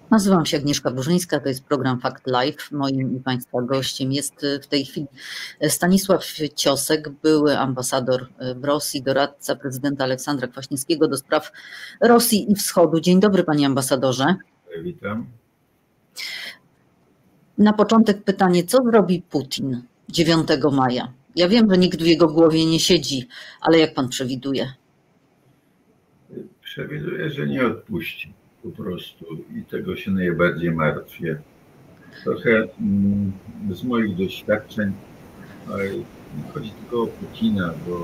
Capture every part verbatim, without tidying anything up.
Nazywam się Agnieszka Burzyńska, to jest program Fakt Live. Moim i Państwa gościem jest w tej chwili Stanisław Ciosek, były ambasador w Rosji, doradca prezydenta Aleksandra Kwaśniewskiego do spraw Rosji i Wschodu. Dzień dobry, panie ambasadorze. Witam. Na początek pytanie, co zrobi Putin dziewiątego maja? Ja wiem, że nikt w jego głowie nie siedzi, ale jak pan przewiduje? Przewiduję, że nie odpuści po prostu i tego się najbardziej martwię. Trochę z moich doświadczeń nie chodzi tylko o Putina, bo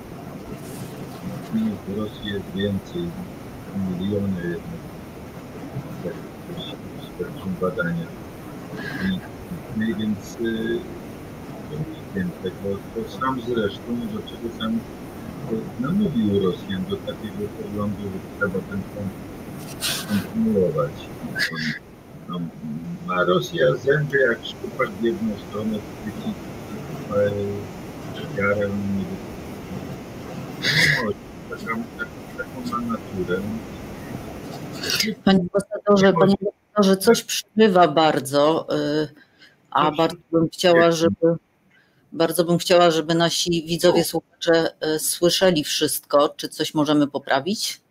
w Rosji jest więcej, miliony jednak, jak świadczą badania. I, no więc nie wiem tego, to sam zresztą, do czego sam namówił Rosjan do takiego poglądu, że trzeba ten konflikt kontynuować. No, ma Rosja zęby jak szczupak w jedną stronę, chwyci ofiarę. Taką, taką ma naturę. Panie ambasadorze, panie ambasadorze, coś przybywa bardzo, a bardzo bym chciała, żeby bardzo bym chciała, żeby nasi widzowie, słuchacze słyszeli wszystko. Czy coś możemy poprawić?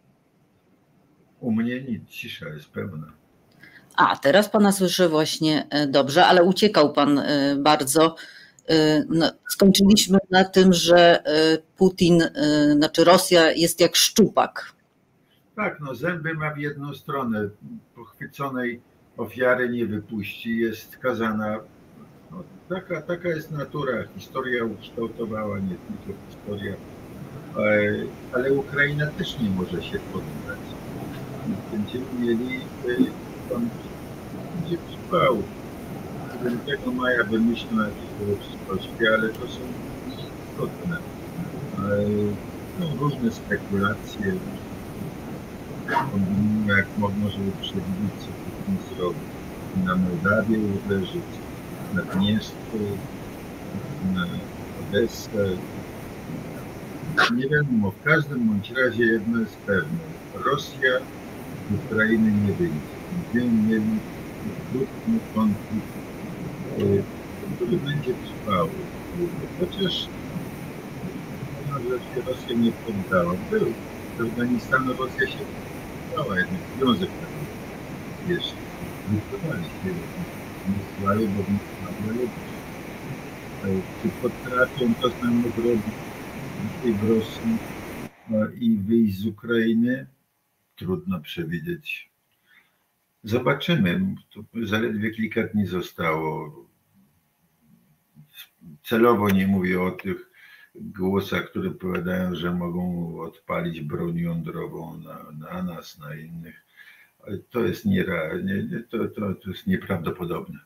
U mnie nic, cisza jest pełna. A, teraz pana słyszę właśnie dobrze, ale uciekał pan bardzo. No, skończyliśmy na tym, że Putin, znaczy Rosja jest jak szczupak. Tak, no zęby ma w jedną stronę. Pochwyconej ofiary nie wypuści, jest skazana. No, taka, taka jest natura. Historia ukształtowała, nie tylko historia. Ale Ukraina też nie może się poddać. Będziemy mieli, on będzie trwał. dziewiątego maja wymyślą jakieś uroczystości, ale to są istotne. No, różne spekulacje. Kombinują jak można, żeby przewidzieć, co Putin zrobi. Na Mołdawię uderzyć, na Dniestr, na Odessę. Nie wiadomo, w każdym bądź razie jedno jest pewne. Rosja z Ukrainy nie wyjdzie. Będziemy mieli krótki konflikt, który będzie trwał. Chociaż no, że się Rosja nie poddała. Był. Z Afganistanu Rosja się poddała, jednak związek taki jeszcze. Wycofali się. Nie słały, bo nie słały. Czy potrafią to samo zrobić w Rosji i wyjść z Ukrainy? Trudno przewidzieć. Zobaczymy. To zaledwie kilka dni zostało. Celowo nie mówię o tych głosach, które powiadają, że mogą odpalić broń jądrową na, na nas, na innych. To jest, nierealnie, to, to, to jest nieprawdopodobne.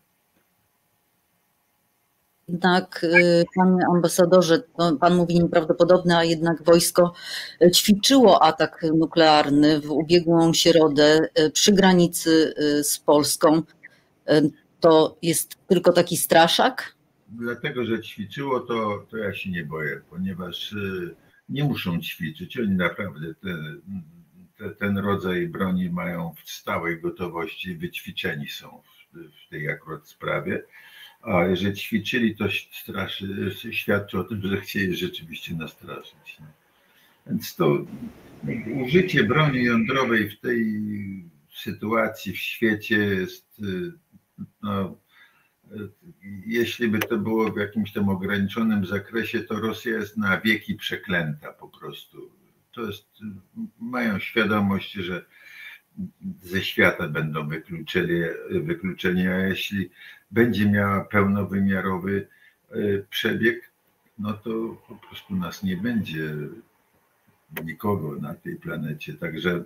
Jednak, panie ambasadorze, no, pan mówi nieprawdopodobne, a jednak wojsko ćwiczyło atak nuklearny w ubiegłą środę przy granicy z Polską. To jest tylko taki straszak? Dlatego, że ćwiczyło, to, to ja się nie boję, ponieważ nie muszą ćwiczyć. Oni naprawdę te, te, ten rodzaj broni mają w stałej gotowości, wyćwiczeni są w, w tej akurat sprawie. A jeżeli ćwiczyli, to straszy, świadczy o tym, że chcieli rzeczywiście nastraszyć. Więc to użycie broni jądrowej w tej sytuacji w świecie jest, no, jeśli by to było w jakimś tam ograniczonym zakresie, to Rosja jest na wieki przeklęta po prostu. To jest, mają świadomość, że ze świata będą wykluczeni, wykluczeni, a jeśli będzie miała pełnowymiarowy przebieg, no to po prostu nas nie będzie, nikogo na tej planecie. Także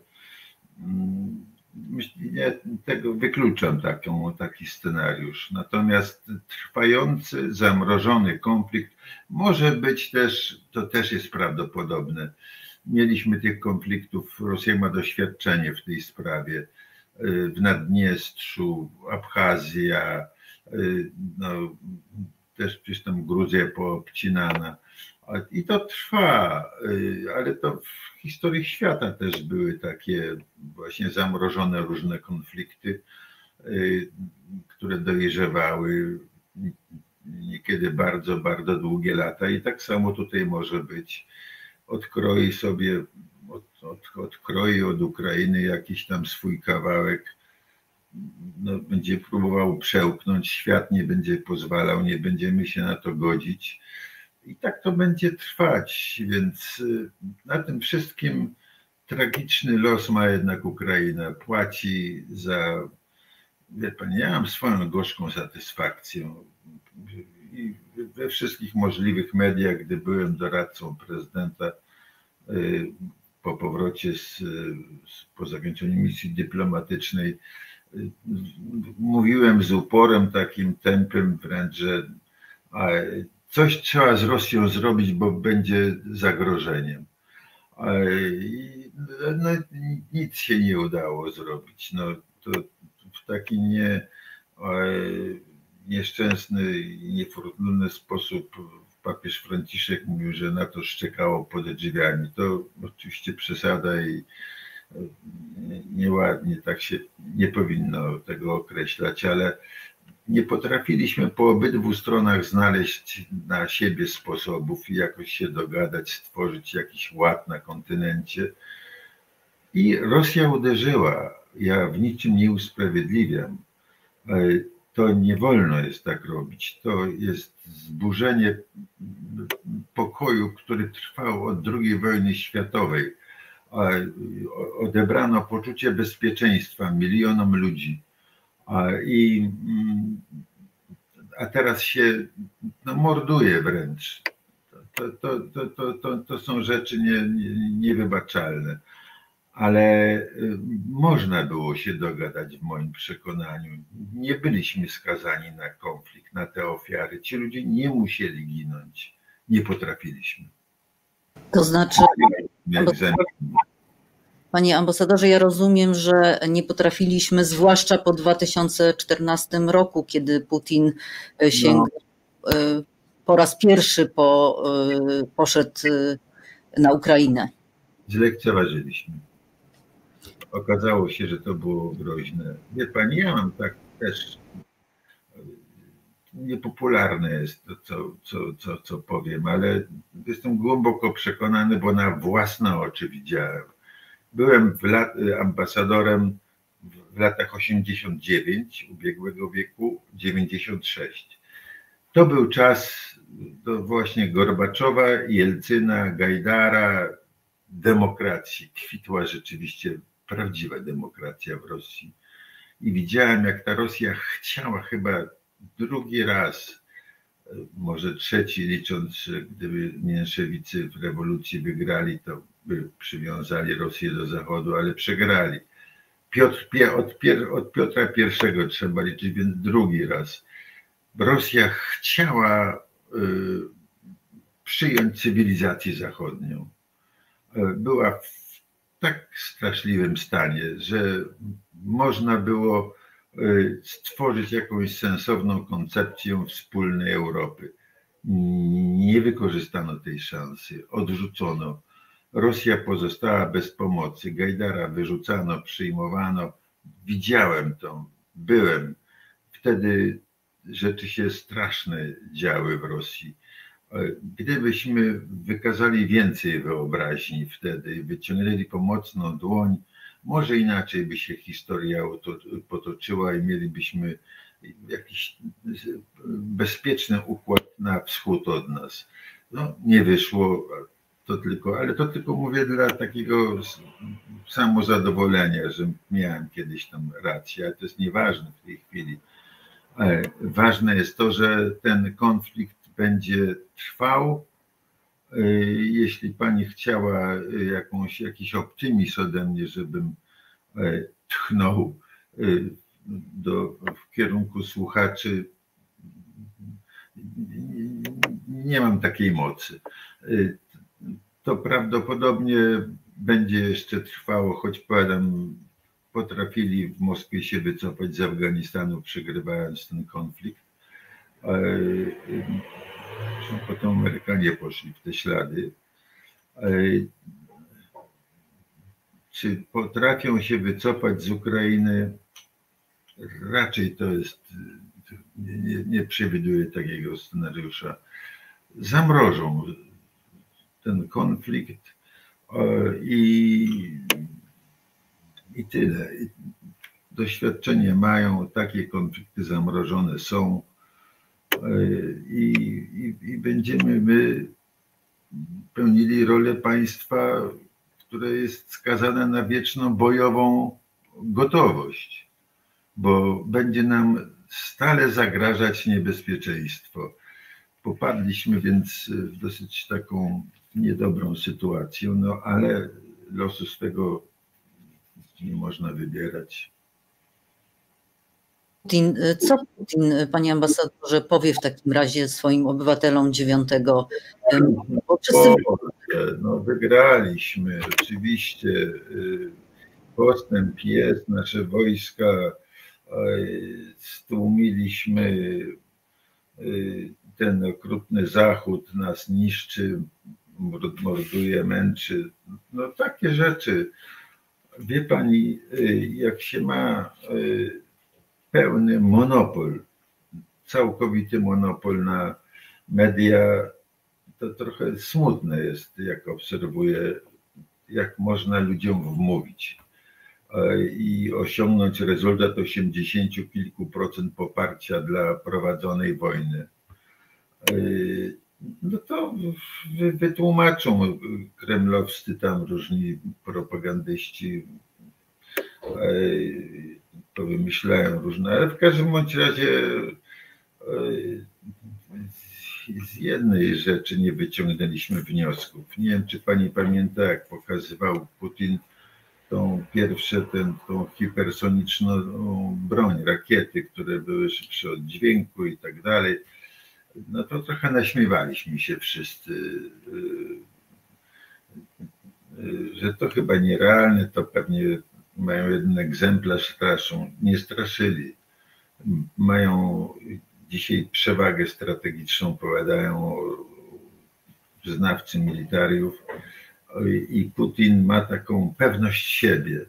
ja tego wykluczam taką, taki scenariusz. Natomiast trwający, zamrożony konflikt może być też, to też jest prawdopodobne. Mieliśmy tych konfliktów, Rosja ma doświadczenie w tej sprawie, w Naddniestrzu, Abchazja, no, też przecież tam Gruzja poobcinana. I to trwa, ale to w historii świata też były takie właśnie zamrożone różne konflikty, które dojrzewały niekiedy bardzo, bardzo długie lata i tak samo tutaj może być. Odkroi sobie, od, od, odkroi od Ukrainy jakiś tam swój kawałek, no, będzie próbował przełknąć, świat nie będzie pozwalał, nie będziemy się na to godzić. I tak to będzie trwać, więc na tym wszystkim tragiczny los ma jednak Ukraina. Płaci za, wie pani, ja mam swoją gorzką satysfakcję. I we wszystkich możliwych mediach, gdy byłem doradcą prezydenta po powrocie z, z, po zakończeniu misji dyplomatycznej, mówiłem z uporem takim tępym wręcz, że coś trzeba z Rosją zrobić, bo będzie zagrożeniem. No, nic się nie udało zrobić. No, to w taki nie, nieszczęsny i niefortunny sposób papież Franciszek mówił, że na to szczekało pod drzwiami. To oczywiście przesada i nieładnie, tak się nie powinno tego określać, ale nie potrafiliśmy po obydwu stronach znaleźć na siebie sposobów i jakoś się dogadać, stworzyć jakiś ład na kontynencie. I Rosja uderzyła. Ja w niczym nie usprawiedliwiam. To nie wolno jest tak robić. To jest zburzenie pokoju, który trwał od drugiej wojny światowej. Odebrano poczucie bezpieczeństwa milionom ludzi. I, a teraz się no, morduje wręcz. To, to, to, to, to, to są rzeczy nie, nie, niewybaczalne. Ale można było się dogadać w moim przekonaniu. Nie byliśmy skazani na konflikt, na te ofiary. Ci ludzie nie musieli ginąć. Nie potrafiliśmy. To znaczy... Panie ambasadorze, ja rozumiem, że nie potrafiliśmy, zwłaszcza po dwa tysiące czternastym roku, kiedy Putin sięgnął, no. po raz pierwszy po, poszedł na Ukrainę. Zlekceważyliśmy. Okazało się, że to było groźne. Wie pani, ja mam tak też, niepopularne jest to, co, co, co, co powiem, ale jestem głęboko przekonany, bo na własne oczy widziałem. Byłem w lat, ambasadorem w latach osiemdziesiąt dziewięć ubiegłego wieku, dziewięćdziesiąt sześć. To był czas do właśnie Gorbaczowa, Jelcyna, Gajdara, demokracji. Kwitła rzeczywiście prawdziwa demokracja w Rosji. I widziałem, jak ta Rosja chciała chyba drugi raz, może trzeci, licząc, że gdyby mniejszewicy w rewolucji wygrali, to by przywiązali Rosję do Zachodu, ale przegrali. Piotr, od, Pier, od Piotra pierwszego trzeba liczyć, więc drugi raz. Rosja chciała y, przyjąć cywilizację zachodnią. Była w tak straszliwym stanie, że można było stworzyć jakąś sensowną koncepcję wspólnej Europy. Nie wykorzystano tej szansy, odrzucono. Rosja pozostała bez pomocy, Gajdara wyrzucano, przyjmowano. Widziałem to, byłem. Wtedy rzeczy się straszne działy w Rosji. Gdybyśmy wykazali więcej wyobraźni wtedy, wyciągnęli pomocną dłoń, może inaczej by się historia potoczyła i mielibyśmy jakiś bezpieczny układ na wschód od nas. No, nie wyszło to tylko, ale to tylko mówię dla takiego samozadowolenia, że miałem kiedyś tam rację, ale to jest nieważne w tej chwili. Ważne jest to, że ten konflikt będzie trwał. Jeśli pani chciała jakąś, jakiś optymizm ode mnie, żebym tchnął do, w kierunku słuchaczy, nie mam takiej mocy. To prawdopodobnie będzie jeszcze trwało, choć powiadam, potrafili w Moskwie się wycofać z Afganistanu, przegrywając ten konflikt. Potem Amerykanie poszli w te ślady. Czy potrafią się wycofać z Ukrainy? Raczej to jest, nie, nie przewiduję takiego scenariusza. Zamrożą ten konflikt i, i tyle. Doświadczenie mają, takie konflikty zamrożone są i, i, i będziemy my pełnili rolę państwa, które jest skazane na wieczną bojową gotowość, bo będzie nam stale zagrażać niebezpieczeństwo. Popadliśmy więc w dosyć taką niedobrą sytuację, no ale losu swego nie można wybierać. Putin, co Putin, panie ambasadorze, powie w takim razie swoim obywatelom dziewiątego? Bo wszyscy... No, wygraliśmy, oczywiście. Postęp jest, nasze wojska stłumiliśmy, ten okrutny Zachód nas niszczy, morduje, męczy. No takie rzeczy. Wie pani, jak się ma pełny monopol, całkowity monopol na media, to trochę smutne jest, jak obserwuję, jak można ludziom wmówić i osiągnąć rezultat osiemdziesięciu kilku procent poparcia dla prowadzonej wojny. No to wytłumaczą kremlowscy tam różni propagandyści, to wymyślają różne, ale w każdym bądź razie z jednej rzeczy nie wyciągnęliśmy wniosków. Nie wiem, czy pani pamięta, jak pokazywał Putin tą pierwsze, ten, tą hipersoniczną broń, rakiety, które były szybsze od dźwięku i tak dalej. No to trochę naśmiewaliśmy się wszyscy, że to chyba nierealne, to pewnie mają jeden egzemplarz, straszą. Nie straszyli. Mają dzisiaj przewagę strategiczną, powiadają znawcy militariów, i Putin ma taką pewność siebie,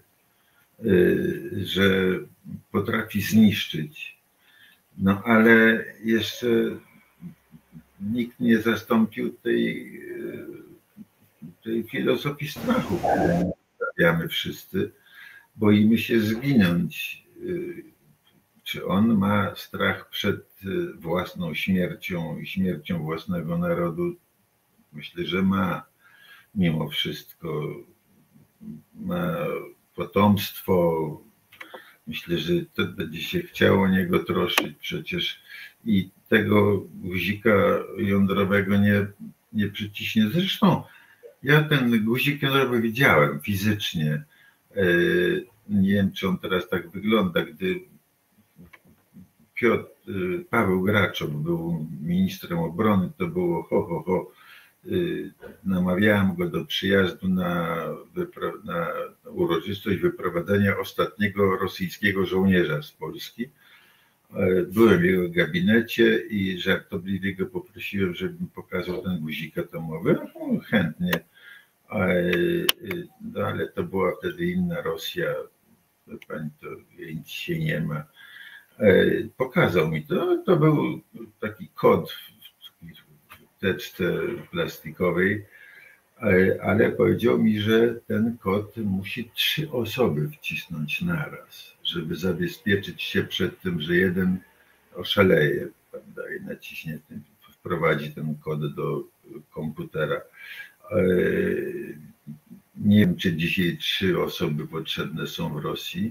że potrafi zniszczyć. No ale jeszcze nikt nie zastąpił tej, tej filozofii strachu, którą stawiamy wszyscy. Boimy się zginąć. Czy on ma strach przed własną śmiercią i śmiercią własnego narodu? Myślę, że ma. Mimo wszystko ma potomstwo. Myślę, że to będzie się chciało o niego troszczyć przecież i tego guzika jądrowego nie, nie przyciśnie. Zresztą ja ten guzik jądrowy widziałem fizycznie. Nie wiem, czy on teraz tak wygląda, gdy Piotr, Paweł Graczow był ministrem obrony, to było ho, ho, ho. Namawiałem go do przyjazdu na, na uroczystość wyprowadzenia ostatniego rosyjskiego żołnierza z Polski. Byłem w jego gabinecie i żartobliwie go poprosiłem, żeby mi pokazał ten guzik atomowy. No, chętnie, ale, no, ale to była wtedy inna Rosja. Pani, to jej dzisiaj nie ma. Pokazał mi to. To był taki kod w teczce plastikowej, ale, ale powiedział mi, że ten kod musi trzy osoby wcisnąć naraz, żeby zabezpieczyć się przed tym, że jeden oszaleje, prawda, i naciśnie, ten, wprowadzi ten kod do komputera. Nie wiem, czy dzisiaj trzy osoby potrzebne są w Rosji.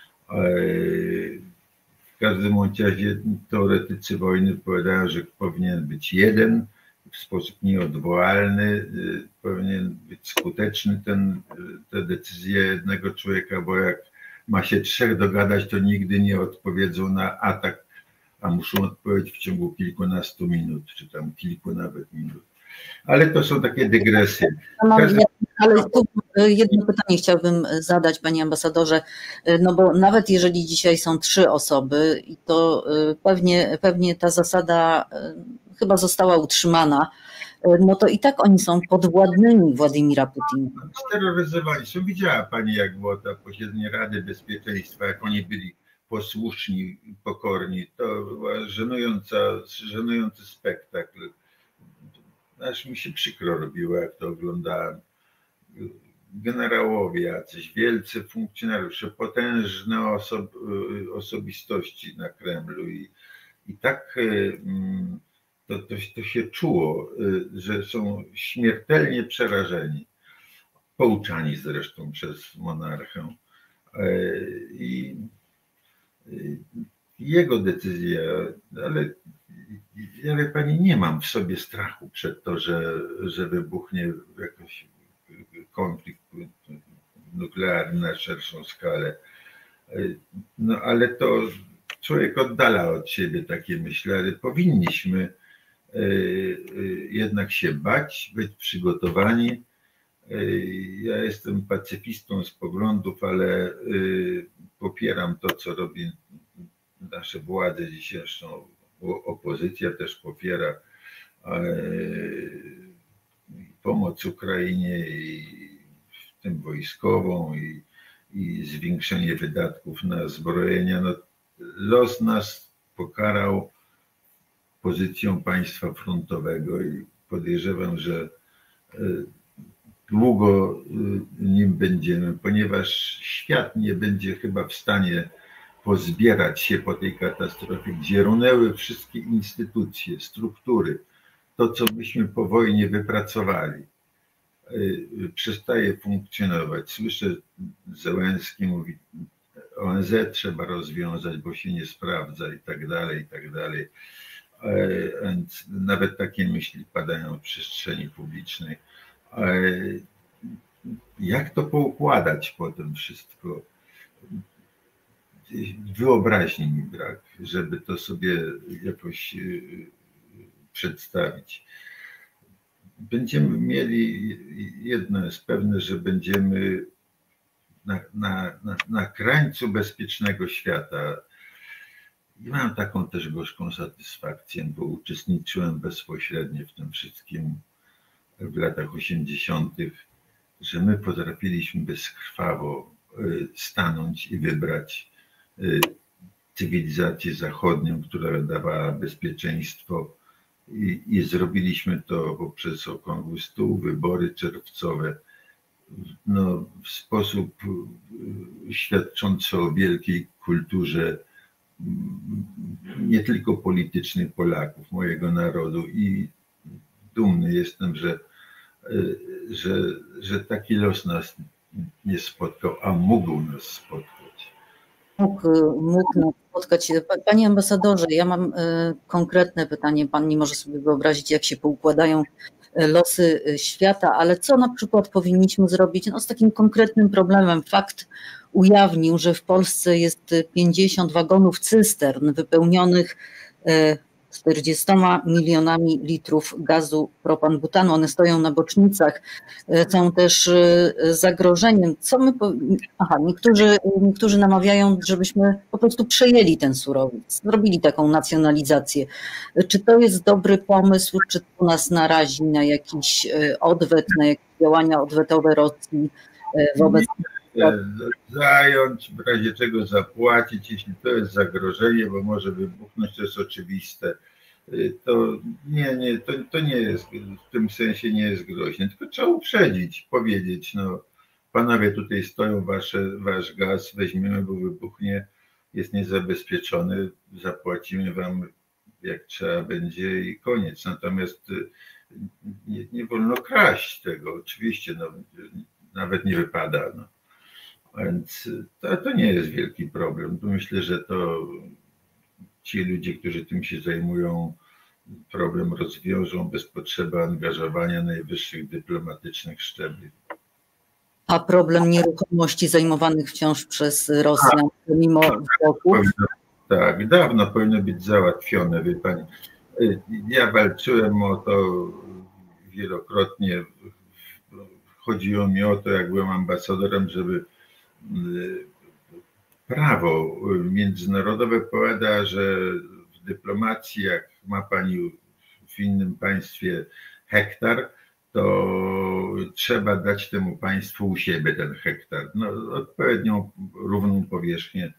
W każdym razie teoretycy wojny powiadają, że powinien być jeden, w sposób nieodwołalny, powinien być skuteczny ten, te decyzje jednego człowieka, bo jak ma się trzech dogadać, to nigdy nie odpowiedzą na atak, a muszą odpowiedzieć w ciągu kilkunastu minut, czy tam kilku nawet minut. Ale to są takie dygresje. Ale tu jedno pytanie chciałbym zadać, panie ambasadorze, no bo nawet jeżeli dzisiaj są trzy osoby, to pewnie, pewnie ta zasada chyba została utrzymana, no to i tak oni są podwładnymi Władimira Putina. Steroryzowani są. Widziała pani, jak było to posiedzenie Rady Bezpieczeństwa, jak oni byli posłuszni, pokorni. To była żenująca, żenujący spektakl. Aż mi się przykro robiło, jak to oglądałem. Generałowie, jacyś wielcy funkcjonariusze, potężne oso osobistości na Kremlu i, i tak to, to, to się czuło, że są śmiertelnie przerażeni, pouczani zresztą przez monarchę. I jego decyzja, ale ja, wie pani, nie mam w sobie strachu przed to, że, że wybuchnie jakoś konflikt nuklearny na szerszą skalę. No ale to człowiek oddala od siebie takie myśli, ale powinniśmy jednak się bać, być przygotowani. Ja jestem pacyfistą z poglądów, ale popieram to, co robi nasze władze dzisiejszą. Opozycja też popiera pomoc Ukrainie, i w tym wojskową, i, i zwiększenie wydatków na zbrojenia. No, los nas pokarał pozycją państwa frontowego i podejrzewam, że długo nim będziemy, ponieważ świat nie będzie chyba w stanie pozbierać się po tej katastrofie, gdzie runęły wszystkie instytucje, struktury. To, co myśmy po wojnie wypracowali, przestaje funkcjonować. Słyszę, Zełenski mówi, O N Z trzeba rozwiązać, bo się nie sprawdza i tak dalej, i tak dalej. Więc nawet takie myśli padają w przestrzeni publicznej. Jak to poukładać potem wszystko? Wyobraźni mi brak, żeby to sobie jakoś przedstawić. Będziemy mieli, jedno jest pewne, że będziemy na, na, na, na krańcu bezpiecznego świata. I mam taką też gorzką satysfakcję, bo uczestniczyłem bezpośrednio w tym wszystkim w latach osiemdziesiątych, że my potrafiliśmy bezkrwawo stanąć i wybrać cywilizację zachodnią, która dawała bezpieczeństwo, i, i zrobiliśmy to poprzez okrągły stół, wybory czerwcowe, no, w sposób świadczący o wielkiej kulturze nie tylko politycznych Polaków, mojego narodu, i dumny jestem, że, że, że taki los nas nie spotkał, a mógł nas spotkać. Mógł, mógł nas spotkać. Panie ambasadorze, ja mam konkretne pytanie. Pan nie może sobie wyobrazić, jak się poukładają losy świata, ale co na przykład powinniśmy zrobić no, z takim konkretnym problemem? Fakt ujawnił, że w Polsce jest pięćdziesiąt wagonów cystern wypełnionych czterdziestoma milionami litrów gazu propan-butanu. One stoją na bocznicach, są też zagrożeniem. Co my po... Aha, niektórzy, niektórzy namawiają, żebyśmy po prostu przejęli ten surowiec, zrobili taką nacjonalizację. Czy to jest dobry pomysł, czy to nas narazi na jakiś odwet, na jakieś działania odwetowe Rosji wobec... Zająć, w razie czego zapłacić, jeśli to jest zagrożenie, bo może wybuchnąć, to jest oczywiste. To nie, nie, to, to nie jest, w tym sensie nie jest groźne, tylko trzeba uprzedzić, powiedzieć, no panowie, tutaj stoją wasze, wasz gaz, weźmiemy, bo wybuchnie, jest niezabezpieczony, zapłacimy wam jak trzeba będzie i koniec. Natomiast nie, nie wolno kraść tego, oczywiście, no, nawet nie wypada. No. Więc to, to nie jest wielki problem. Myślę, że to ci ludzie, którzy tym się zajmują, problem rozwiążą bez potrzeby angażowania najwyższych dyplomatycznych szczebli. A problem nieruchomości zajmowanych wciąż przez Rosjan mimo wroków? Tak, dawno powinno być załatwione, wie pani. Ja walczyłem o to wielokrotnie, chodziło mi o to, jak byłem ambasadorem, żeby prawo międzynarodowe powiada, że w dyplomacji, jak ma pani w innym państwie hektar, to trzeba dać temu państwu u siebie ten hektar. No, odpowiednią równą powierzchnię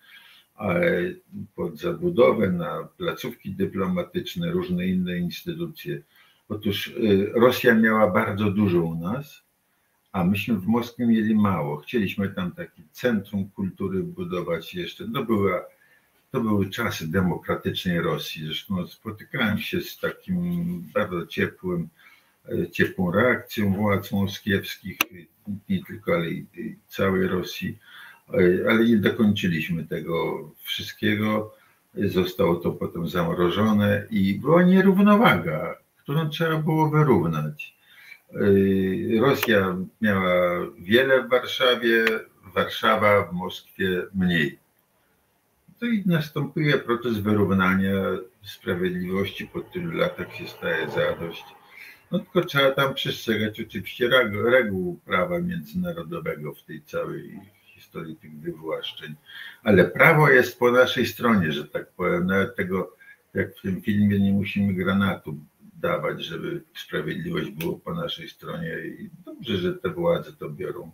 pod zabudowę, na placówki dyplomatyczne, różne inne instytucje. Otóż Rosja miała bardzo dużo u nas, a myśmy w Moskwie mieli mało. Chcieliśmy tam takie centrum kultury budować jeszcze. To, była, to były czasy demokratycznej Rosji. Zresztą spotykałem się z takim bardzo ciepłym, ciepłą reakcją władz moskiewskich, nie tylko, ale i całej Rosji. Ale nie dokończyliśmy tego wszystkiego. Zostało to potem zamrożone i była nierównowaga, którą trzeba było wyrównać. Rosja miała wiele w Warszawie, Warszawa w Moskwie mniej. To i następuje proces wyrównania sprawiedliwości, po tylu latach się staje zadość. No tylko trzeba tam przestrzegać oczywiście reguł prawa międzynarodowego w tej całej historii tych wywłaszczeń. Ale prawo jest po naszej stronie, że tak powiem. Nawet tego, jak w tym filmie, nie musimy granatu dawać, żeby sprawiedliwość było po naszej stronie i dobrze, że te władze to biorą.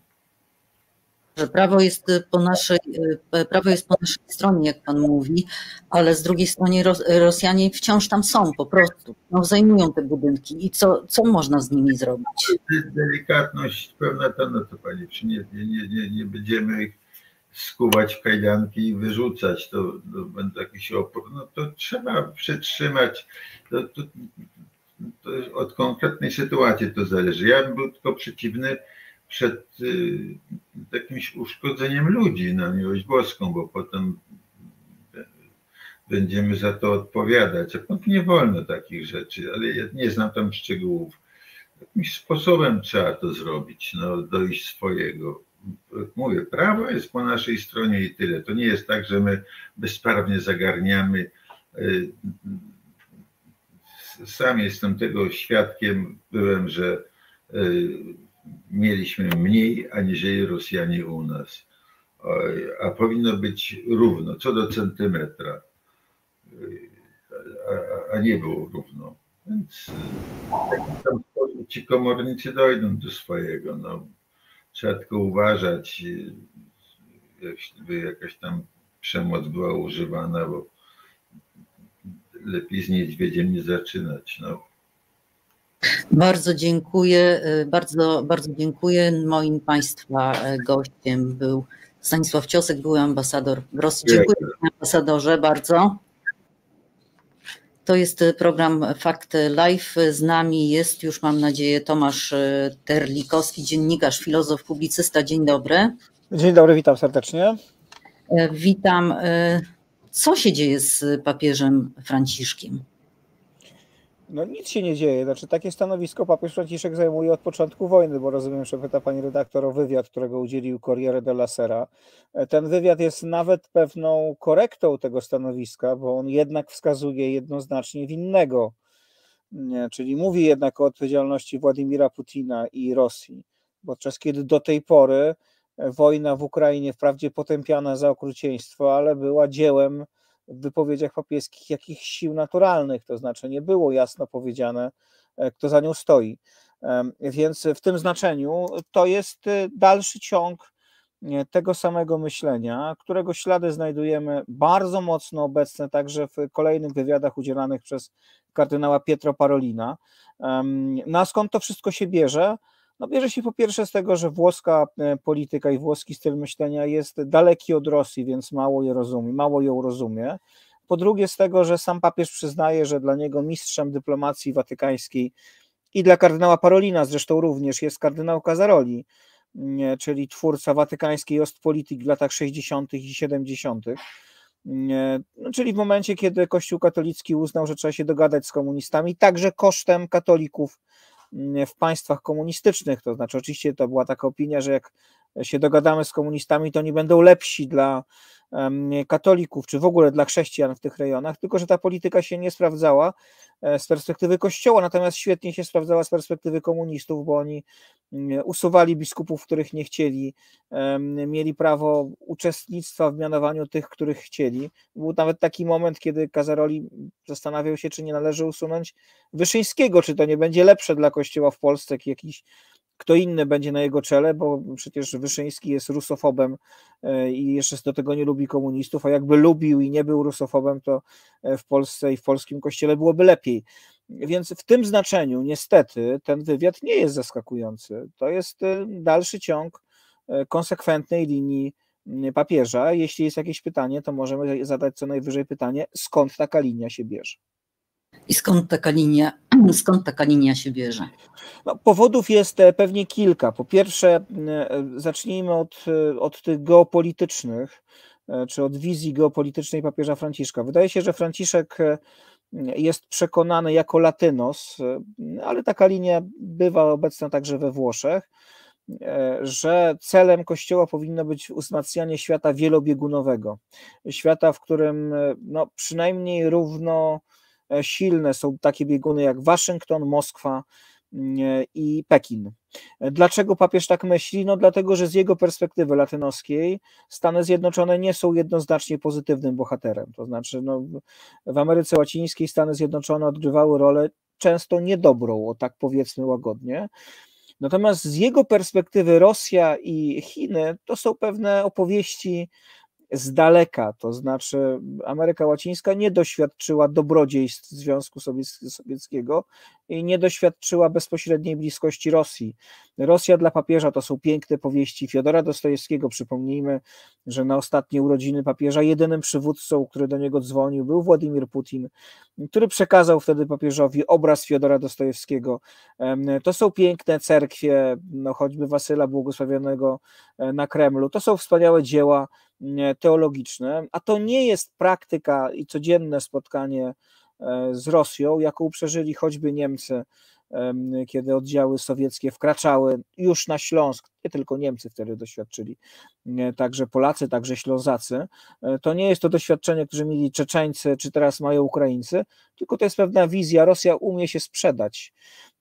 Że prawo jest po naszej, prawo jest po naszej stronie, jak pan mówi, ale z drugiej strony Rosjanie wciąż tam są po prostu. No, zajmują te budynki i co, co można z nimi zrobić? Delikatność pełna to, no to panie, nie, nie, nie, nie będziemy ich skuwać w kajdanki i wyrzucać, to, to będzie jakiś opór, no to trzeba przytrzymać. To, to, to od konkretnej sytuacji to zależy. Ja bym był tylko przeciwny przed y, jakimś uszkodzeniem ludzi na miłość boską, bo potem będziemy za to odpowiadać. Nie wolno takich rzeczy, ale ja nie znam tam szczegółów. Jakimś sposobem trzeba to zrobić, no, dojść swojego. Mówię, prawo jest po naszej stronie i tyle. To nie jest tak, że my bezprawnie zagarniamy. Y, Sam jestem tego świadkiem, byłem, że y, mieliśmy mniej aniżeli Rosjanie u nas, a, a powinno być równo, co do centymetra, y, a, a nie było równo. Więc w tam sposób ci komornicy dojdą do swojego. No, trzeba tylko uważać, jeśli jakaś tam przemoc była używana, bo lepiej z niedźwiedziem nie zaczynać. No. Bardzo dziękuję, bardzo, bardzo dziękuję. Moim państwa gościem był Stanisław Ciosek, były ambasador w Rosji. Dziękuję panie ambasadorze bardzo. To jest program Fakt Live. Z nami jest już, mam nadzieję, Tomasz Terlikowski, dziennikarz, filozof, publicysta. Dzień dobry. Dzień dobry, witam serdecznie. Witam. Co się dzieje z papieżem Franciszkiem? No nic się nie dzieje. Znaczy, takie stanowisko papież Franciszek zajmuje od początku wojny, bo rozumiem, że pyta pani redaktor o wywiad, którego udzielił Corriere della Sera. Ten wywiad jest nawet pewną korektą tego stanowiska, bo on jednak wskazuje jednoznacznie winnego. Nie, czyli mówi jednak o odpowiedzialności Władimira Putina i Rosji, podczas kiedy do tej pory wojna w Ukrainie, wprawdzie potępiana za okrucieństwo, ale była dziełem w wypowiedziach papieskich jakichś sił naturalnych, to znaczy nie było jasno powiedziane, kto za nią stoi. Więc w tym znaczeniu to jest dalszy ciąg tego samego myślenia, którego ślady znajdujemy bardzo mocno obecne także w kolejnych wywiadach udzielanych przez kardynała Pietro Parolina. No a skąd to wszystko się bierze? No bierze się po pierwsze z tego, że włoska polityka i włoski styl myślenia jest daleki od Rosji, więc mało je rozumie, mało ją rozumie. Po drugie z tego, że sam papież przyznaje, że dla niego mistrzem dyplomacji watykańskiej i dla kardynała Parolina zresztą również jest kardynał Casaroli, czyli twórca watykańskiej Ostpolitik w latach sześćdziesiątych i siedemdziesiątych. Czyli w momencie, kiedy Kościół katolicki uznał, że trzeba się dogadać z komunistami, także kosztem katolików w państwach komunistycznych, to znaczy oczywiście to była taka opinia, że jak się dogadamy z komunistami, to oni będą lepsi dla katolików, czy w ogóle dla chrześcijan w tych rejonach, tylko że ta polityka się nie sprawdzała z perspektywy Kościoła, natomiast świetnie się sprawdzała z perspektywy komunistów, bo oni usuwali biskupów, których nie chcieli, mieli prawo uczestnictwa w mianowaniu tych, których chcieli. Był nawet taki moment, kiedy Casaroli zastanawiał się, czy nie należy usunąć Wyszyńskiego, czy to nie będzie lepsze dla Kościoła w Polsce, jak jakiś kto inny będzie na jego czele, bo przecież Wyszyński jest rusofobem i jeszcze do tego nie lubi komunistów, a jakby lubił i nie był rusofobem, to w Polsce i w polskim kościele byłoby lepiej. Więc w tym znaczeniu niestety ten wywiad nie jest zaskakujący. To jest dalszy ciąg konsekwentnej linii papieża. Jeśli jest jakieś pytanie, to możemy zadać co najwyżej pytanie, skąd taka linia się bierze. I skąd taka linia, skąd taka linia się bierze? No, powodów jest pewnie kilka. Po pierwsze, zacznijmy od, od tych geopolitycznych, czy od wizji geopolitycznej papieża Franciszka. Wydaje się, że Franciszek jest przekonany jako latynos, ale taka linia bywa obecna także we Włoszech, że celem Kościoła powinno być wzmacnianie świata wielobiegunowego. Świata, w którym no, przynajmniej równo silne są takie bieguny jak Waszyngton, Moskwa i Pekin. Dlaczego papież tak myśli? No dlatego, że z jego perspektywy latynoskiej Stany Zjednoczone nie są jednoznacznie pozytywnym bohaterem. To znaczy no, w Ameryce Łacińskiej Stany Zjednoczone odgrywały rolę często niedobrą, o tak powiedzmy łagodnie. Natomiast z jego perspektywy Rosja i Chiny to są pewne opowieści z daleka, to znaczy Ameryka Łacińska nie doświadczyła dobrodziejstw Związku Sowieckiego i nie doświadczyła bezpośredniej bliskości Rosji. Rosja dla papieża to są piękne powieści Fiodora Dostojewskiego. Przypomnijmy, że na ostatnie urodziny papieża jedynym przywódcą, który do niego dzwonił, był Władimir Putin, który przekazał wtedy papieżowi obraz Fiodora Dostojewskiego. To są piękne cerkwie, no choćby Wasyla Błogosławionego na Kremlu. To są wspaniałe dzieła teologiczne, a to nie jest praktyka i codzienne spotkanie z Rosją, jaką przeżyli choćby Niemcy, kiedy oddziały sowieckie wkraczały już na Śląsk, nie tylko Niemcy wtedy doświadczyli, także Polacy, także Ślązacy. To nie jest to doświadczenie, które mieli Czeczeńcy, czy teraz mają Ukraińcy, tylko to jest pewna wizja. Rosja umie się sprzedać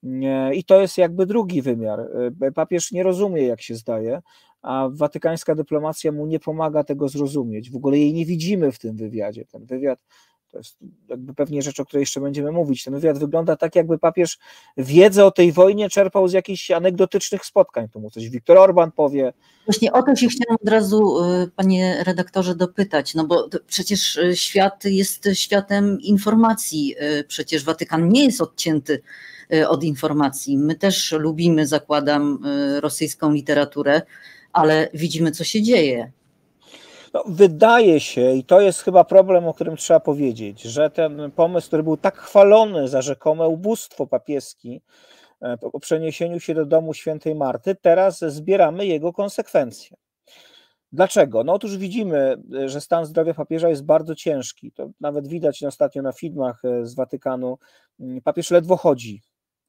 i to jest jakby drugi wymiar. Papież nie rozumie, jak się zdaje, a watykańska dyplomacja mu nie pomaga tego zrozumieć. W ogóle jej nie widzimy w tym wywiadzie. Ten wywiad to jest jakby pewnie rzecz, o której jeszcze będziemy mówić. Ten wywiad wygląda tak, jakby papież wiedzę o tej wojnie czerpał z jakichś anegdotycznych spotkań. To mu coś Viktor Orban powie. Właśnie o to się chciałam od razu, panie redaktorze, dopytać, no bo przecież świat jest światem informacji. Przecież Watykan nie jest odcięty od informacji. My też lubimy, zakładam, rosyjską literaturę, ale widzimy, co się dzieje. No, wydaje się, i to jest chyba problem, o którym trzeba powiedzieć, że ten pomysł, który był tak chwalony za rzekome ubóstwo papieskie po przeniesieniu się do domu świętej Marty, teraz zbieramy jego konsekwencje. Dlaczego? No otóż widzimy, że stan zdrowia papieża jest bardzo ciężki. To nawet widać ostatnio na filmach z Watykanu. Papież ledwo chodzi.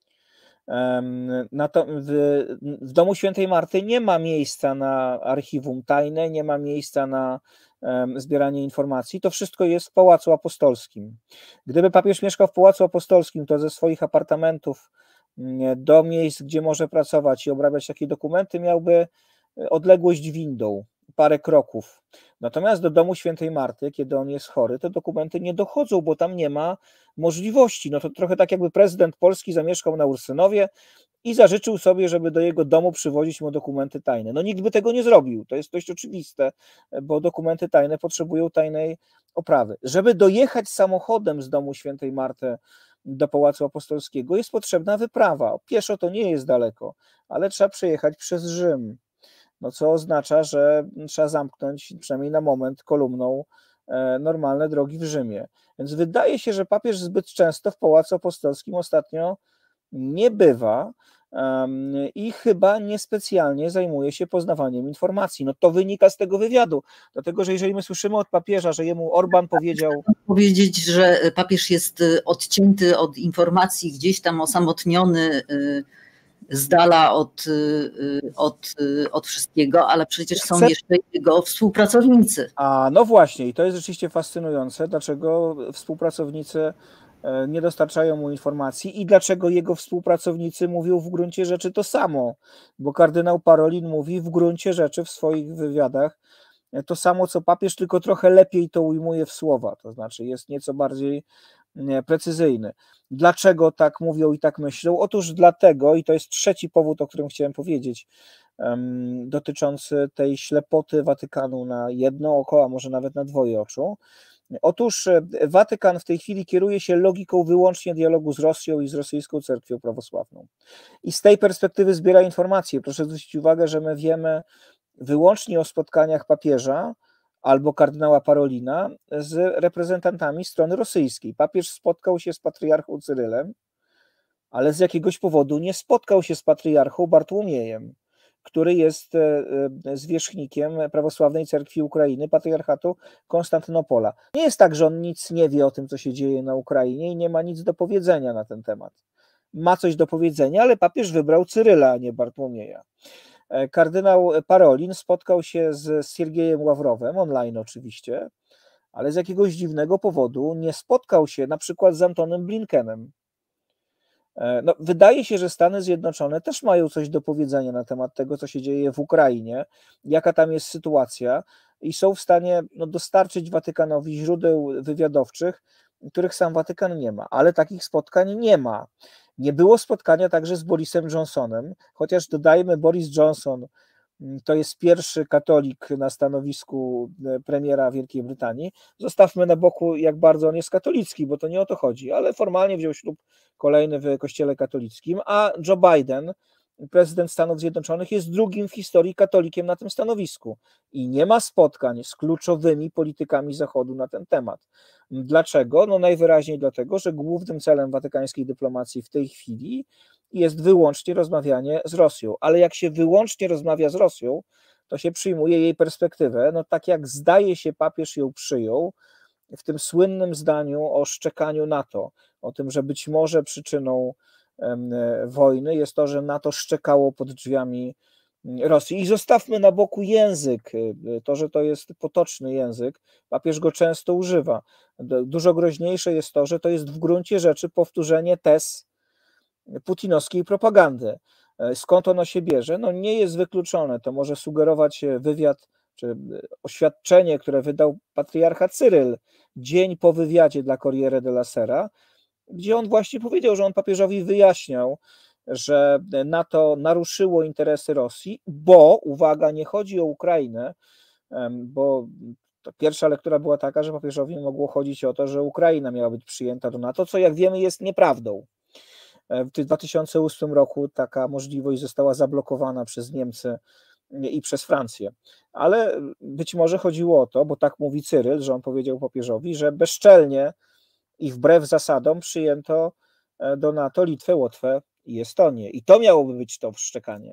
Na to, w, w domu świętej Marty nie ma miejsca na archiwum tajne, nie ma miejsca na um, zbieranie informacji. To wszystko jest w Pałacu Apostolskim. Gdyby papież mieszkał w Pałacu Apostolskim, to ze swoich apartamentów do miejsc, gdzie może pracować i obrabiać takie dokumenty, miałby odległość windą, parę kroków. Natomiast do domu świętej Marty, kiedy on jest chory, te dokumenty nie dochodzą, bo tam nie ma możliwości. No to trochę tak, jakby prezydent Polski zamieszkał na Ursynowie i zażyczył sobie, żeby do jego domu przywozić mu dokumenty tajne. No nikt by tego nie zrobił, to jest dość oczywiste, bo dokumenty tajne potrzebują tajnej oprawy. Żeby dojechać samochodem z domu świętej Marty do Pałacu Apostolskiego, jest potrzebna wyprawa. Pieszo to nie jest daleko, ale trzeba przejechać przez Rzym. No co oznacza, że trzeba zamknąć przynajmniej na moment kolumną normalne drogi w Rzymie. Więc wydaje się, że papież zbyt często w Pałacu Apostolskim ostatnio nie bywa i chyba niespecjalnie zajmuje się poznawaniem informacji. No to wynika z tego wywiadu, dlatego że jeżeli my słyszymy od papieża, że jemu Orban powiedział... Powiedzieć, że papież jest odcięty od informacji, gdzieś tam osamotniony, z dala od, od, od wszystkiego, ale przecież są jeszcze jego współpracownicy. A no właśnie, i to jest rzeczywiście fascynujące, dlaczego współpracownicy nie dostarczają mu informacji i dlaczego jego współpracownicy mówią w gruncie rzeczy to samo, bo kardynał Parolin mówi w gruncie rzeczy w swoich wywiadach to samo co papież, tylko trochę lepiej to ujmuje w słowa, to znaczy jest nieco bardziej precyzyjny. Dlaczego tak mówią i tak myślą? Otóż dlatego, i to jest trzeci powód, o którym chciałem powiedzieć, um, dotyczący tej ślepoty Watykanu na jedno oko, a może nawet na dwoje oczu. Otóż Watykan w tej chwili kieruje się logiką wyłącznie dialogu z Rosją i z rosyjską cerkwią prawosławną. I z tej perspektywy zbiera informacje. Proszę zwrócić uwagę, że my wiemy wyłącznie o spotkaniach papieża albo kardynała Parolina z reprezentantami strony rosyjskiej. Papież spotkał się z patriarchą Cyrylem, ale z jakiegoś powodu nie spotkał się z patriarchą Bartłomiejem, który jest zwierzchnikiem prawosławnej cerkwi Ukrainy, patriarchatu Konstantynopola. Nie jest tak, że on nic nie wie o tym, co się dzieje na Ukrainie i nie ma nic do powiedzenia na ten temat. Ma coś do powiedzenia, ale papież wybrał Cyryla, a nie Bartłomieja. Kardynał Parolin spotkał się z Siergiejem Ławrowem, online oczywiście, ale z jakiegoś dziwnego powodu nie spotkał się na przykład z Antonem Blinkenem. No, wydaje się, że Stany Zjednoczone też mają coś do powiedzenia na temat tego, co się dzieje w Ukrainie, jaka tam jest sytuacja i są w stanie no, dostarczyć Watykanowi źródeł wywiadowczych, których sam Watykan nie ma, ale takich spotkań nie ma. Nie było spotkania także z Borisem Johnsonem, chociaż dodajmy, Boris Johnson to jest pierwszy katolik na stanowisku premiera Wielkiej Brytanii. Zostawmy na boku, jak bardzo on jest katolicki, bo to nie o to chodzi, ale formalnie wziął ślub kolejny w kościele katolickim, a Joe Biden, prezydent Stanów Zjednoczonych, jest drugim w historii katolikiem na tym stanowisku i nie ma spotkań z kluczowymi politykami Zachodu na ten temat. Dlaczego? No najwyraźniej dlatego, że głównym celem watykańskiej dyplomacji w tej chwili jest wyłącznie rozmawianie z Rosją, ale jak się wyłącznie rozmawia z Rosją, to się przyjmuje jej perspektywę, no tak jak zdaje się papież ją przyjął w tym słynnym zdaniu o szczekaniu NATO, o tym, że być może przyczyną wojny jest to, że NATO szczekało pod drzwiami Rosji. I zostawmy na boku język, to, że to jest potoczny język, papież go często używa. Dużo groźniejsze jest to, że to jest w gruncie rzeczy powtórzenie tez putinowskiej propagandy. Skąd ono się bierze? No nie jest wykluczone. To może sugerować wywiad czy oświadczenie, które wydał patriarcha Cyryl dzień po wywiadzie dla Corriere della Sera, gdzie on właśnie powiedział, że on papieżowi wyjaśniał, że NATO naruszyło interesy Rosji, bo, uwaga, nie chodzi o Ukrainę, bo to pierwsza lektura była taka, że papieżowi mogło chodzić o to, że Ukraina miała być przyjęta do NATO, co jak wiemy jest nieprawdą. W dwa tysiące ósmym roku taka możliwość została zablokowana przez Niemcy i przez Francję. Ale być może chodziło o to, bo tak mówi Cyryl, że on powiedział papieżowi, że bezczelnie i wbrew zasadom przyjęto do NATO Litwę, Łotwę i Estonię. I to miałoby być to szczekanie.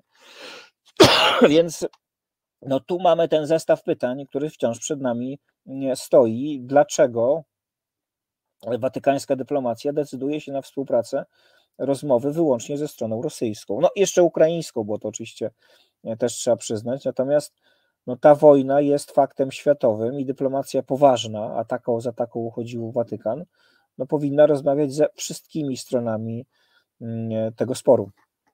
Więc no tu mamy ten zestaw pytań, który wciąż przed nami stoi. Dlaczego watykańska dyplomacja decyduje się na współpracę, rozmowy wyłącznie ze stroną rosyjską? No jeszcze ukraińską, bo to oczywiście też trzeba przyznać. Natomiast no, ta wojna jest faktem światowym i dyplomacja poważna, a taką za taką uchodził Watykan, no, powinna rozmawiać ze wszystkimi stronami tego sporu.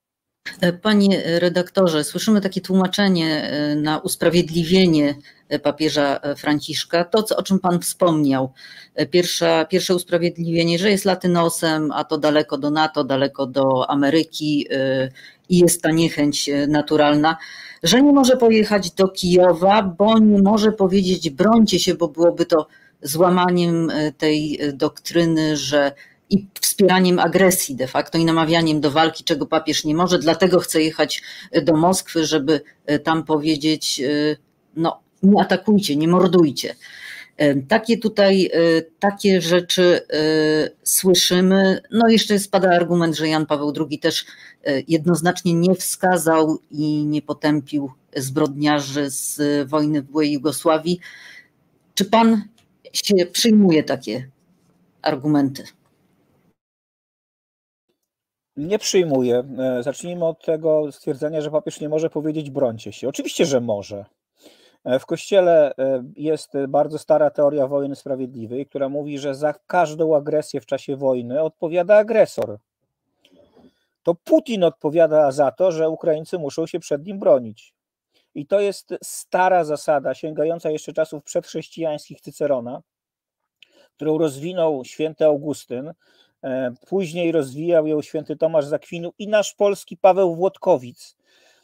Panie redaktorze, słyszymy takie tłumaczenie na usprawiedliwienie papieża Franciszka, to co, o czym pan wspomniał. Pierwsza, pierwsze usprawiedliwienie, że jest latynosem, a to daleko do NATO, daleko do Ameryki i jest ta niechęć naturalna, że nie może pojechać do Kijowa, bo nie może powiedzieć brońcie się, bo byłoby to złamaniem tej doktryny, że i wspieraniem agresji de facto i namawianiem do walki, czego papież nie może, dlatego chce jechać do Moskwy, żeby tam powiedzieć, no nie atakujcie, nie mordujcie. Takie tutaj, takie rzeczy słyszymy. No jeszcze spada argument, że Jan Paweł drugi też jednoznacznie nie wskazał i nie potępił zbrodniarzy z wojny w byłej Jugosławii. Czy pan się przyjmuje takie argumenty? Nie przyjmuję. Zacznijmy od tego stwierdzenia, że papież nie może powiedzieć brońcie się. Oczywiście, że może. W Kościele jest bardzo stara teoria wojny sprawiedliwej, która mówi, że za każdą agresję w czasie wojny odpowiada agresor. To Putin odpowiada za to, że Ukraińcy muszą się przed nim bronić. I to jest stara zasada, sięgająca jeszcze czasów przedchrześcijańskich Cycerona, którą rozwinął święty Augustyn, później rozwijał ją święty Tomasz z Akwinu i nasz polski Paweł Włodkowic.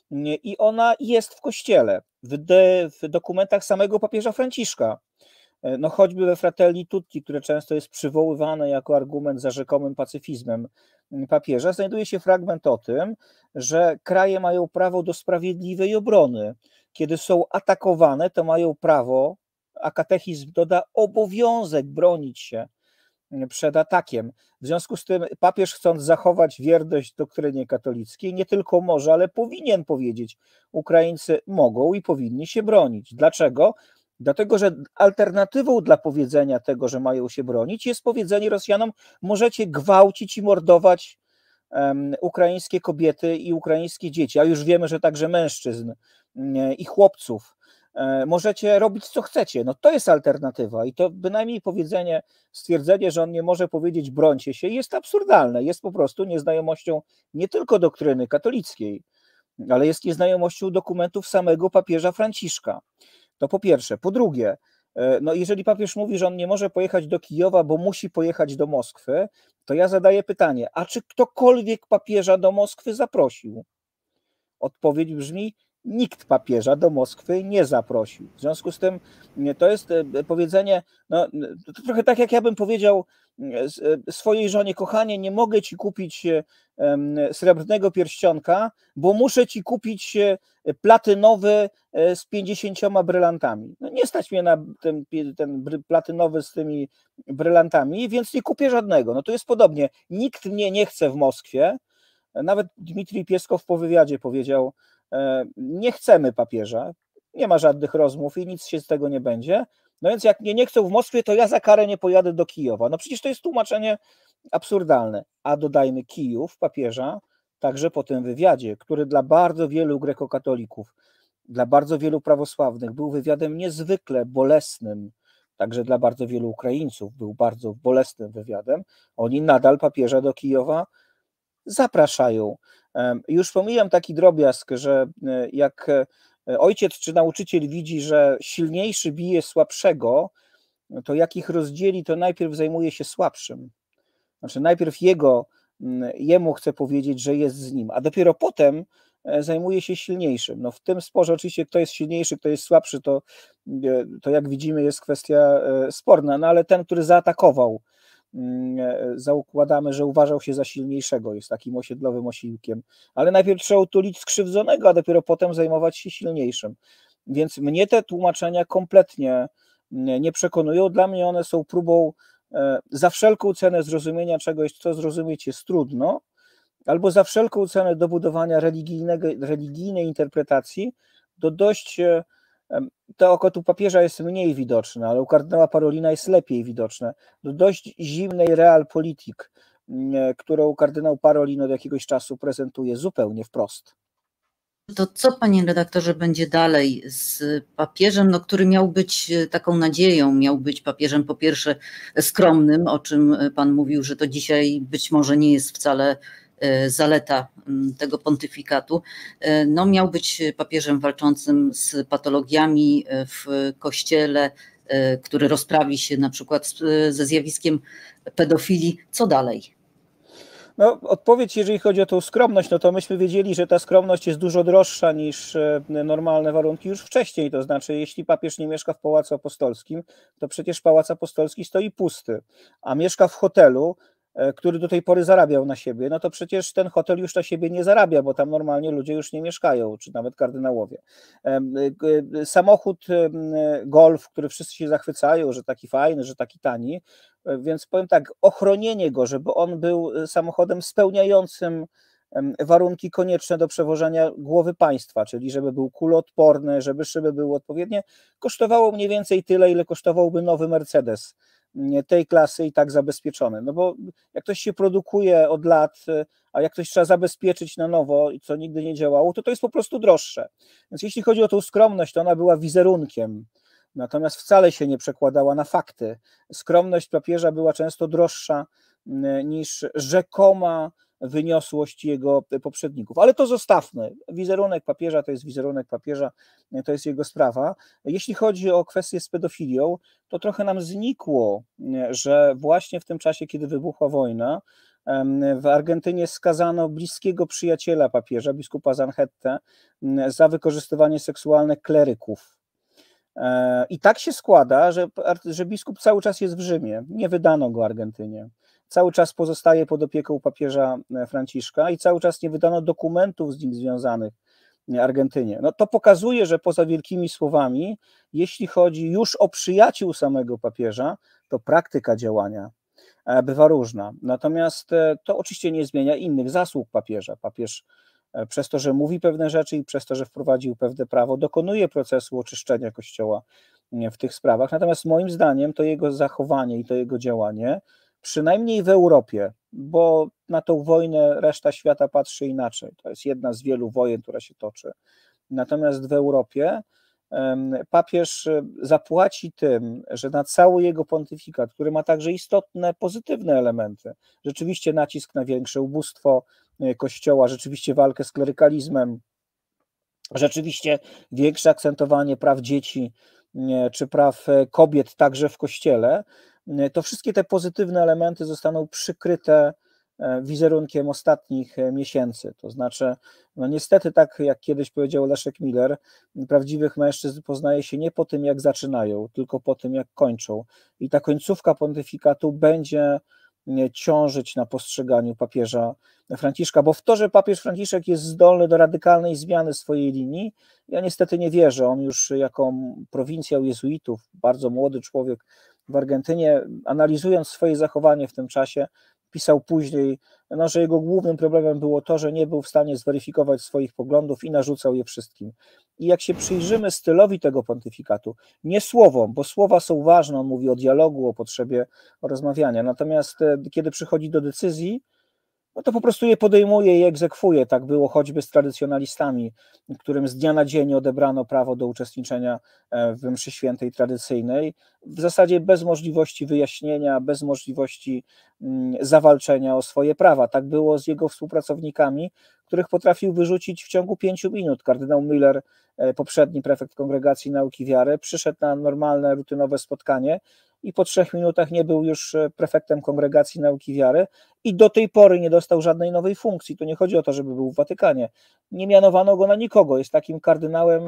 I ona jest w Kościele, w, de, w dokumentach samego papieża Franciszka. No choćby we Fratelli Tutti, które często jest przywoływane jako argument za rzekomym pacyfizmem papieża, znajduje się fragment o tym, że kraje mają prawo do sprawiedliwej obrony. Kiedy są atakowane, to mają prawo, a katechizm doda obowiązek bronić się przed atakiem. W związku z tym papież, chcąc zachować wierność doktrynie katolickiej, nie tylko może, ale powinien powiedzieć: Ukraińcy mogą i powinni się bronić. Dlaczego? Dlatego, że alternatywą dla powiedzenia tego, że mają się bronić, jest powiedzenie Rosjanom: możecie gwałcić i mordować um, ukraińskie kobiety i ukraińskie dzieci, a już wiemy, że także mężczyzn um, i chłopców. Możecie robić co chcecie. No to jest alternatywa i to bynajmniej powiedzenie, stwierdzenie, że on nie może powiedzieć brońcie się, jest absurdalne, jest po prostu nieznajomością nie tylko doktryny katolickiej, ale jest nieznajomością dokumentów samego papieża Franciszka. To po pierwsze. Po drugie, no jeżeli papież mówi, że on nie może pojechać do Kijowa, bo musi pojechać do Moskwy, to ja zadaję pytanie, a czy ktokolwiek papieża do Moskwy zaprosił? Odpowiedź brzmi: nikt papieża do Moskwy nie zaprosił. W związku z tym to jest powiedzenie, no, to trochę tak jak ja bym powiedział swojej żonie: kochanie, nie mogę ci kupić srebrnego pierścionka, bo muszę ci kupić platynowy z pięćdziesięcioma brylantami. No nie stać mnie na ten, ten platynowy z tymi brylantami, więc nie kupię żadnego. No to jest podobnie. Nikt mnie nie chce w Moskwie. Nawet Dmitrij Pieskow po wywiadzie powiedział: nie chcemy papieża, nie ma żadnych rozmów i nic się z tego nie będzie. No więc jak mnie nie chcą w Moskwie, to ja za karę nie pojadę do Kijowa. No przecież to jest tłumaczenie absurdalne. A dodajmy, Kijów papieża także po tym wywiadzie, który dla bardzo wielu grekokatolików, dla bardzo wielu prawosławnych był wywiadem niezwykle bolesnym, także dla bardzo wielu Ukraińców był bardzo bolesnym wywiadem, oni nadal papieża do Kijowa zapraszają. Już pomijam taki drobiazg, że jak ojciec czy nauczyciel widzi, że silniejszy bije słabszego, to jak ich rozdzieli, to najpierw zajmuje się słabszym. Znaczy najpierw jego, jemu chce powiedzieć, że jest z nim, a dopiero potem zajmuje się silniejszym. No w tym sporze oczywiście kto jest silniejszy, kto jest słabszy, to, to jak widzimy jest kwestia sporna, no ale ten, który zaatakował, zakładamy, że uważał się za silniejszego, jest takim osiedlowym osiłkiem, ale najpierw trzeba utulić skrzywdzonego, a dopiero potem zajmować się silniejszym. Więc mnie te tłumaczenia kompletnie nie przekonują. Dla mnie one są próbą za wszelką cenę zrozumienia czegoś, co zrozumieć jest trudno, albo za wszelką cenę dobudowania religijnego, religijnej interpretacji do dość, to oko tu papieża jest mniej widoczne, ale u kardynała Parolina jest lepiej widoczne, do dość zimnej realpolitik, którą kardynał Parolin od jakiegoś czasu prezentuje zupełnie wprost. To co, panie redaktorze, będzie dalej z papieżem, no, który miał być taką nadzieją, miał być papieżem po pierwsze skromnym, o czym pan mówił, że to dzisiaj być może nie jest wcale zaleta tego pontyfikatu. No, miał być papieżem walczącym z patologiami w Kościele, który rozprawi się na przykład ze zjawiskiem pedofilii. Co dalej? No, odpowiedź, jeżeli chodzi o tą skromność, no to myśmy wiedzieli, że ta skromność jest dużo droższa niż normalne warunki już wcześniej. To znaczy, jeśli papież nie mieszka w Pałacu Apostolskim, to przecież Pałac Apostolski stoi pusty, a mieszka w hotelu, który do tej pory zarabiał na siebie, no to przecież ten hotel już na siebie nie zarabia, bo tam normalnie ludzie już nie mieszkają, czy nawet kardynałowie. Samochód Golf, który wszyscy się zachwycają, że taki fajny, że taki tani, więc powiem tak, ochronienie go, żeby on był samochodem spełniającym warunki konieczne do przewożenia głowy państwa, czyli żeby był kuloodporny, żeby szyby były odpowiednie, kosztowało mniej więcej tyle, ile kosztowałby nowy Mercedes tej klasy i tak zabezpieczone. No bo jak ktoś się produkuje od lat, a jak ktoś trzeba zabezpieczyć na nowo, co nigdy nie działało, to to jest po prostu droższe. Więc jeśli chodzi o tą skromność, to ona była wizerunkiem, natomiast wcale się nie przekładała na fakty. Skromność papieża była często droższa niż rzekoma wyniosłość jego poprzedników. Ale to zostawmy. Wizerunek papieża to jest wizerunek papieża, to jest jego sprawa. Jeśli chodzi o kwestię z pedofilią, to trochę nam znikło, że właśnie w tym czasie, kiedy wybuchła wojna, w Argentynie skazano bliskiego przyjaciela papieża, biskupa Zanchette, za wykorzystywanie seksualne kleryków. I tak się składa, że, że biskup cały czas jest w Rzymie. Nie wydano go Argentynie. Cały czas pozostaje pod opieką papieża Franciszka i cały czas nie wydano dokumentów z nim związanych Argentynie. No to pokazuje, że poza wielkimi słowami, jeśli chodzi już o przyjaciół samego papieża, to praktyka działania bywa różna. Natomiast to oczywiście nie zmienia innych zasług papieża. Papież przez to, że mówi pewne rzeczy i przez to, że wprowadził pewne prawo, dokonuje procesu oczyszczenia Kościoła w tych sprawach. Natomiast moim zdaniem to jego zachowanie i to jego działanie, przynajmniej w Europie, bo na tą wojnę reszta świata patrzy inaczej. To jest jedna z wielu wojen, która się toczy. Natomiast w Europie papież zapłaci tym, że na cały jego pontyfikat, który ma także istotne, pozytywne elementy, rzeczywiście nacisk na większe ubóstwo Kościoła, rzeczywiście walkę z klerykalizmem, rzeczywiście większe akcentowanie praw dzieci czy praw kobiet także w Kościele, to wszystkie te pozytywne elementy zostaną przykryte wizerunkiem ostatnich miesięcy. To znaczy, no niestety tak jak kiedyś powiedział Leszek Miller, prawdziwych mężczyzn poznaje się nie po tym, jak zaczynają, tylko po tym, jak kończą. I ta końcówka pontyfikatu będzie ciążyć na postrzeganiu papieża Franciszka, bo w to, że papież Franciszek jest zdolny do radykalnej zmiany swojej linii, ja niestety nie wierzę. On już jako prowincjał jezuitów, bardzo młody człowiek w Argentynie, analizując swoje zachowanie w tym czasie, pisał później, no, że jego głównym problemem było to, że nie był w stanie zweryfikować swoich poglądów i narzucał je wszystkim. I jak się przyjrzymy stylowi tego pontyfikatu, nie słowom, bo słowa są ważne, on mówi o dialogu, o potrzebie rozmawiania, natomiast kiedy przychodzi do decyzji, no to po prostu je podejmuje i egzekwuje. Tak było choćby z tradycjonalistami, którym z dnia na dzień odebrano prawo do uczestniczenia w mszy świętej tradycyjnej, w zasadzie bez możliwości wyjaśnienia, bez możliwości zawalczenia o swoje prawa. Tak było z jego współpracownikami, których potrafił wyrzucić w ciągu pięciu minut. Kardynał Müller, poprzedni prefekt Kongregacji Nauki Wiary, przyszedł na normalne, rutynowe spotkanie i po trzech minutach nie był już prefektem Kongregacji Nauki Wiary i do tej pory nie dostał żadnej nowej funkcji. Tu nie chodzi o to, żeby był w Watykanie. Nie mianowano go na nikogo, jest takim kardynałem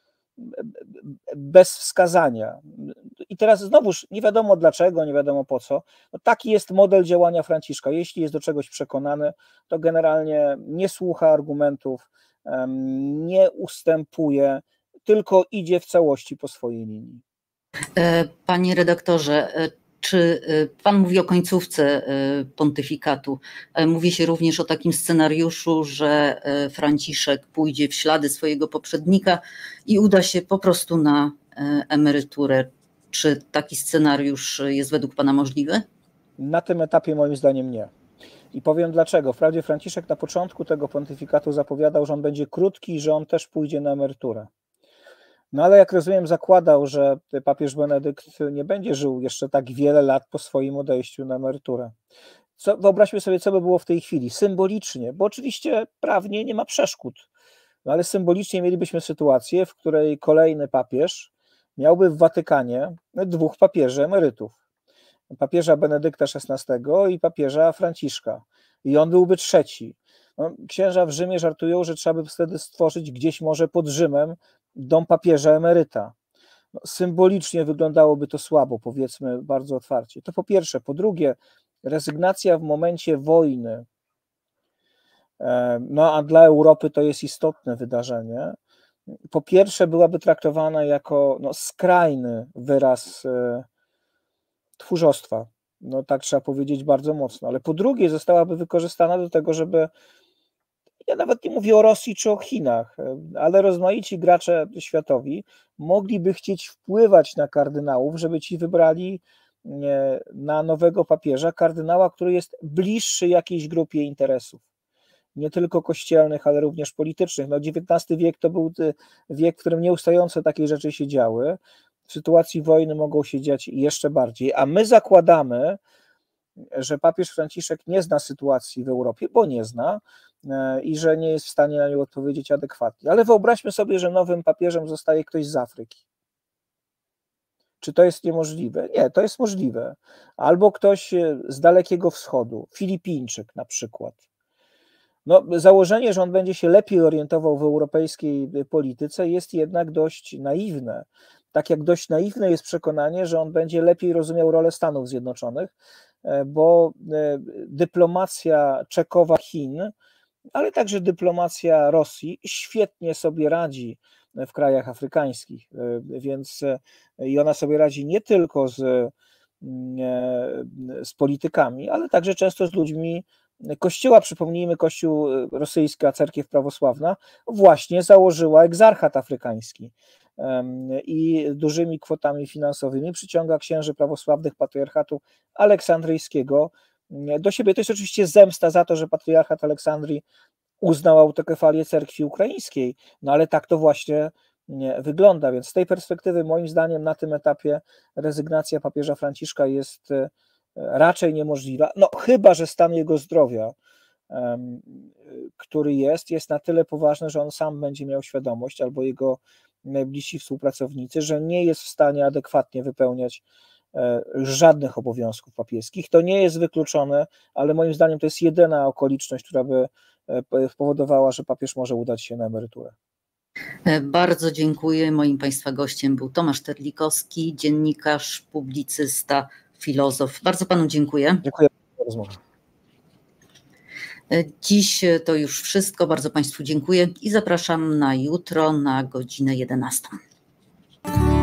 bez wskazania. I teraz znowuż nie wiadomo dlaczego, nie wiadomo po co. No taki jest model działania Franciszka. Jeśli jest do czegoś przekonany, to generalnie nie słucha argumentów, nie ustępuje, tylko idzie w całości po swojej linii. Panie redaktorze, czy pan mówi o końcówce pontyfikatu? Mówi się również o takim scenariuszu, że Franciszek pójdzie w ślady swojego poprzednika i uda się po prostu na emeryturę. Czy taki scenariusz jest według pana możliwy? Na tym etapie moim zdaniem nie. I powiem dlaczego. Wprawdzie Franciszek na początku tego pontyfikatu zapowiadał, że on będzie krótki i że on też pójdzie na emeryturę. No ale jak rozumiem, zakładał, że papież Benedykt nie będzie żył jeszcze tak wiele lat po swoim odejściu na emeryturę. Co, wyobraźmy sobie, co by było w tej chwili. Symbolicznie, bo oczywiście prawnie nie ma przeszkód, no ale symbolicznie mielibyśmy sytuację, w której kolejny papież miałby w Watykanie dwóch papieży emerytów. Papieża Benedykta szesnastego i papieża Franciszka. I on byłby trzeci. No, księża w Rzymie żartują, że trzeba by wtedy stworzyć gdzieś może pod Rzymem dom papieża emeryta. No, symbolicznie wyglądałoby to słabo, powiedzmy bardzo otwarcie. To po pierwsze. Po drugie, rezygnacja w momencie wojny, no a dla Europy to jest istotne wydarzenie, po pierwsze byłaby traktowana jako no, skrajny wyraz tchórzostwa. No tak trzeba powiedzieć bardzo mocno. Ale po drugie zostałaby wykorzystana do tego, żeby, ja nawet nie mówię o Rosji czy o Chinach, ale rozmaici gracze światowi mogliby chcieć wpływać na kardynałów, żeby ci wybrali na nowego papieża kardynała, który jest bliższy jakiejś grupie interesów, nie tylko kościelnych, ale również politycznych. No, dziewiętnasty wiek to był wiek, w którym nieustająco takie rzeczy się działy. W sytuacji wojny mogą się dziać jeszcze bardziej, a my zakładamy, że papież Franciszek nie zna sytuacji w Europie, bo nie zna i że nie jest w stanie na nią odpowiedzieć adekwatnie. Ale wyobraźmy sobie, że nowym papieżem zostaje ktoś z Afryki. Czy to jest niemożliwe? Nie, to jest możliwe. Albo ktoś z Dalekiego Wschodu, Filipińczyk na przykład. No, założenie, że on będzie się lepiej orientował w europejskiej polityce, jest jednak dość naiwne. Tak jak dość naiwne jest przekonanie, że on będzie lepiej rozumiał rolę Stanów Zjednoczonych, bo dyplomacja czekowa Chin, ale także dyplomacja Rosji świetnie sobie radzi w krajach afrykańskich, więc i ona sobie radzi nie tylko z, z politykami, ale także często z ludźmi Kościoła. Przypomnijmy, Kościół rosyjski, a cerkiew prawosławna właśnie założyła egzarchat afrykański i dużymi kwotami finansowymi przyciąga księży prawosławnych patriarchatu aleksandryjskiego do siebie. To jest oczywiście zemsta za to, że patriarchat Aleksandrii uznał autokefalię cerkwi ukraińskiej, no ale tak to właśnie wygląda, więc z tej perspektywy moim zdaniem na tym etapie rezygnacja papieża Franciszka jest raczej niemożliwa, no chyba że stan jego zdrowia, który jest, jest na tyle poważny, że on sam będzie miał świadomość, albo jego najbliżsi współpracownicy, że nie jest w stanie adekwatnie wypełniać żadnych obowiązków papieskich. To nie jest wykluczone, ale moim zdaniem to jest jedyna okoliczność, która by spowodowała, że papież może udać się na emeryturę. Bardzo dziękuję. Moim Państwa gościem był Tomasz Terlikowski, dziennikarz, publicysta, filozof. Bardzo Panu dziękuję. Dziękuję za rozmowę. Dziś to już wszystko. Bardzo Państwu dziękuję i zapraszam na jutro na godzinę jedenastą.